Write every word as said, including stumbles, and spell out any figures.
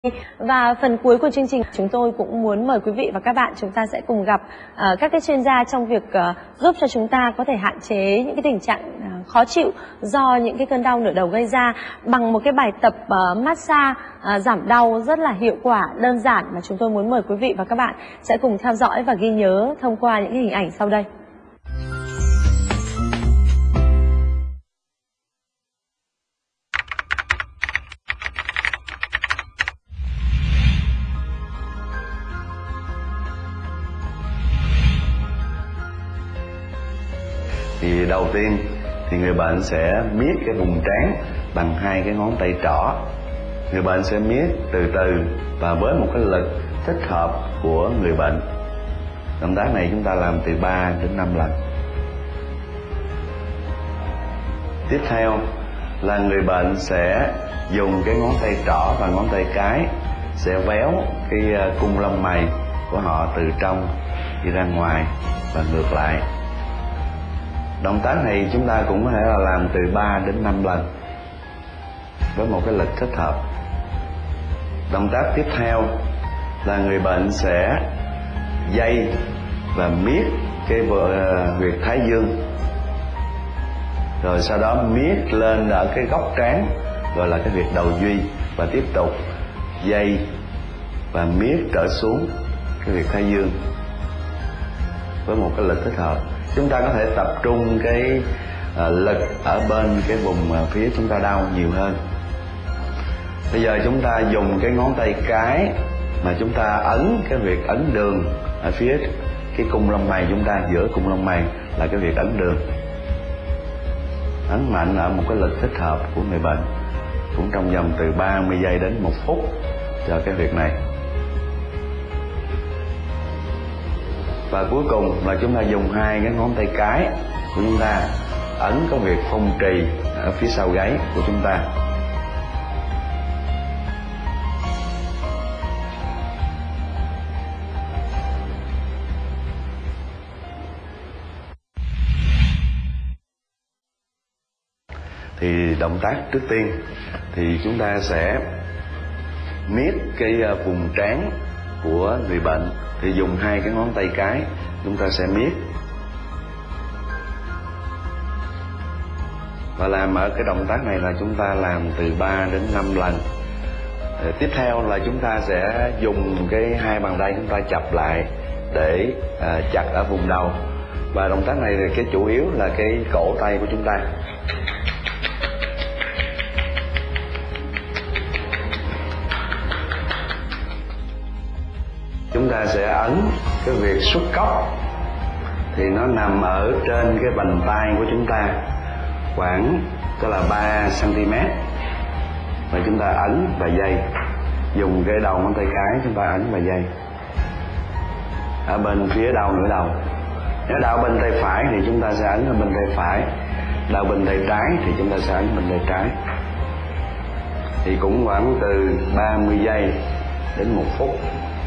Và phần cuối của chương trình, chúng tôi cũng muốn mời quý vị và các bạn, chúng ta sẽ cùng gặp uh, các cái chuyên gia trong việc uh, giúp cho chúng ta có thể hạn chế những cái tình trạng uh, khó chịu do những cái cơn đau nửa đầu gây ra bằng một cái bài tập uh, massage uh, giảm đau rất là hiệu quả, đơn giản mà chúng tôi muốn mời quý vị và các bạn sẽ cùng theo dõi và ghi nhớ thông qua những cái hình ảnh sau đây. Thì đầu tiên thì người bệnh sẽ miết cái vùng trán bằng hai cái ngón tay trỏ. Người bệnh sẽ miết từ từ và với một cái lực thích hợp của người bệnh. Động tác này chúng ta làm từ ba đến năm lần. Tiếp theo là người bệnh sẽ dùng cái ngón tay trỏ và ngón tay cái sẽ véo cái cung lông mày của họ từ trong đi ra ngoài và ngược lại. Động tác này chúng ta cũng có thể là làm từ ba đến năm lần với một cái lực thích hợp. Động tác tiếp theo là người bệnh sẽ day và miết cái huyệt thái dương, rồi sau đó miết lên ở cái góc trán gọi là cái huyệt đầu duy, và tiếp tục day và miết trở xuống cái huyệt thái dương với một cái lực thích hợp. Chúng ta có thể tập trung cái uh, lực ở bên cái vùng uh, phía chúng ta đau nhiều hơn. Bây giờ chúng ta dùng cái ngón tay cái mà chúng ta ấn cái huyệt ấn đường ở phía cái cung lông mày chúng ta, giữa cung lông mày là cái huyệt ấn đường. Ấn mạnh ở một cái lực thích hợp của người bệnh, cũng trong vòng từ ba mươi giây đến một phút cho cái huyệt này. Và cuối cùng là chúng ta dùng hai cái ngón tay cái của chúng ta ấn cái huyệt phong trì ở phía sau gáy của chúng ta. Thì động tác trước tiên thì chúng ta sẽ miết cái vùng trán của người bệnh. Thì dùng hai cái ngón tay cái chúng ta sẽ miết và làm ở cái động tác này là chúng ta làm từ ba đến năm lần. Để tiếp theo là chúng ta sẽ dùng cái hai bàn tay chúng ta chập lại để à, chặt ở vùng đầu. Và động tác này thì cái chủ yếu là cái cổ tay của chúng ta. Chúng ta sẽ ấn cái huyệt xuất cốc, thì nó nằm ở trên cái vành tay của chúng ta khoảng tức là ba xăng ti mét, và chúng ta ấn và day, dùng cái đầu ngón tay cái chúng ta ấn và day ở bên phía đầu nửa đầu. Nếu đau bên tay phải thì chúng ta sẽ ấn ở bên tay phải, đau bên tay trái thì chúng ta sẽ ấn bên tay trái. Thì cũng khoảng từ ba mươi giây đến một phút.